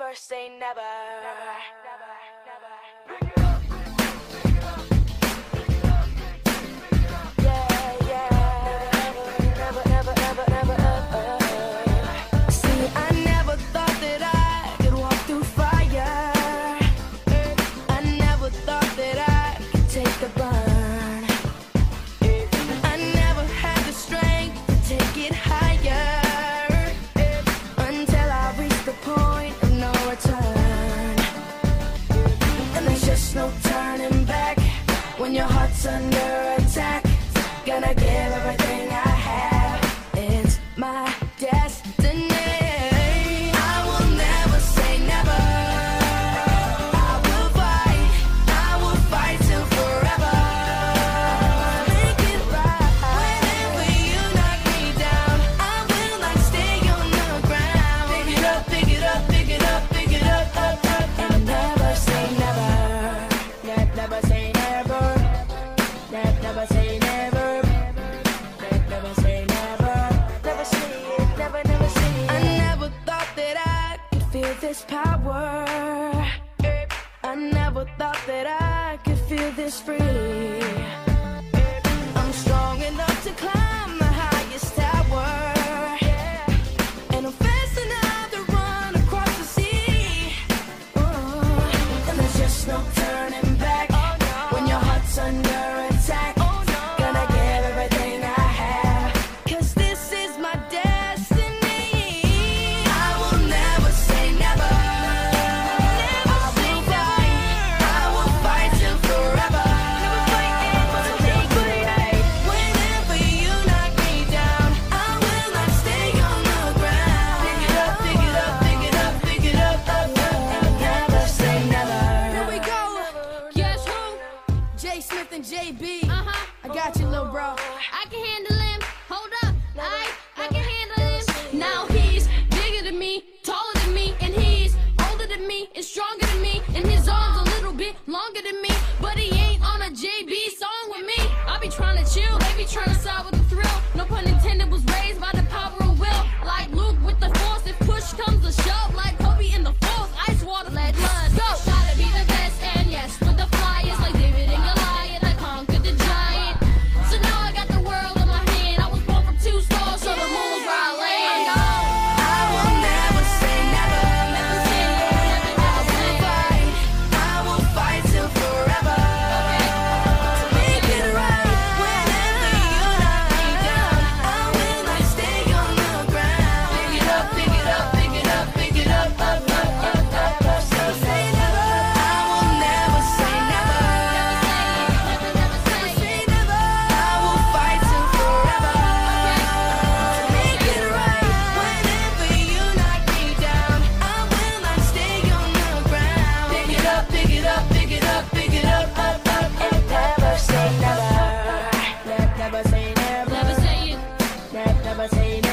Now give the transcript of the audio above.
never say never. No turning back when your heart's under attack. Gonna give everything I have. It's my destiny. I will never say never. I will fight till forever. Make it right. Whenever you knock me down, I will not stay on the ground. Pick it up, pick it up, pick it up, pick it up, up, up, and never say never. Never say never. Never say never. Never say never. Never say it. Never say it. I never thought that I could feel this power. I never thought that I could feel this free. I'm strong enough to climb the highest tower, and I'm fast enough to run across the sea. And there's just no turning back when your heart's under attack. Gonna give everything I have, 'cause this is my destiny. I will never say never. I will fight till forever. Whenever you knock me down, I will not stay on the ground. Pick it up, pick it up, pick it up, pick it up, up, up, and never say never. Here we go. Guess who? J. Smith and JB. I got you, little bro. I can handle him. Hold up. I can handle him. Now he's bigger than me, taller than me, and he's older than me and stronger than me, and his arms a little bit longer than me. But he ain't on a JB song with me. I be trying to chill, they be trying to side with the thrill. No pun intended, was raised by the power of will. Like Luke with the force, if push comes to shove. Like Kobe in the force, ice water, let blood go. Gotta be the best, and yes, with the flyers like David and Goliath, I conquered the giant. So now I got the world in my hand. I was born from 2 stars, so the moon's where I land. I will never say never. Never say never. I will fight till forever. To make it right. Whenever you knock me down, I will not stay on the ground. Pick it up, pick it up, pick it up, pick it up, up, up, up, up, up. So say never. I will never say never. Never say never. I will fight till forever. To make it right. Whenever you knock me down, I will not stay on the ground. Pick it up, pick it up, pick it up, pick it up, up, up, and never say never. Never say never. Never say it. Never say